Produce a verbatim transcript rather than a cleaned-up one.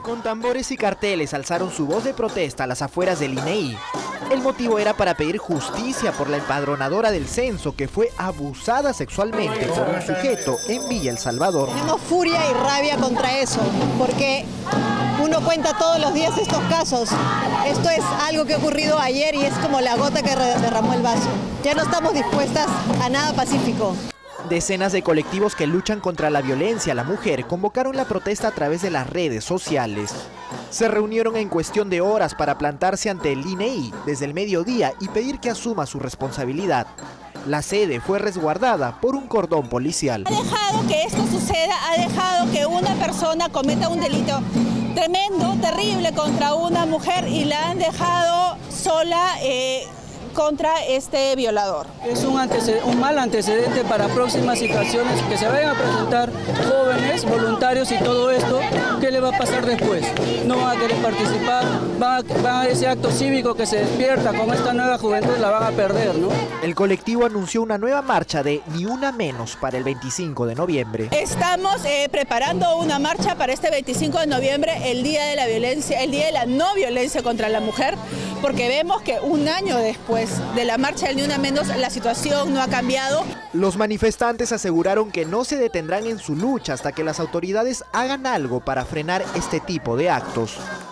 Con tambores y carteles alzaron su voz de protesta a las afueras del I N E I. El motivo era para pedir justicia por la empadronadora del censo que fue abusada sexualmente por un sujeto en Villa El Salvador. Tenemos furia y rabia contra eso, porque uno cuenta todos los días estos casos. Esto es algo que ha ocurrido ayer y es como la gota que derramó el vaso. Ya no estamos dispuestas a nada pacífico. Decenas de colectivos que luchan contra la violencia a la mujer convocaron la protesta a través de las redes sociales. Se reunieron en cuestión de horas para plantarse ante el I N E I desde el mediodía y pedir que asuma su responsabilidad. La sede fue resguardada por un cordón policial. Ha dejado que esto suceda, ha dejado que una persona cometa un delito tremendo, terrible contra una mujer y la han dejado sola eh, contra este violador. Es un, un mal antecedente para próximas situaciones que se vayan a presentar jóvenes, voluntarios y todo esto. ¿Qué le va a pasar después? No van a querer participar, van a, van a ese acto cívico que se despierta con esta nueva juventud, la van a perder, ¿no? El colectivo anunció una nueva marcha de Ni Una Menos para el veinticinco de noviembre. Estamos eh, preparando una marcha para este veinticinco de noviembre, el día de la violencia, el día de la no violencia contra la mujer, porque vemos que un año después de la marcha del Ni Una Menos, la situación no ha cambiado. Los manifestantes aseguraron que no se detendrán en su lucha hasta que las autoridades hagan algo para frenar este tipo de actos.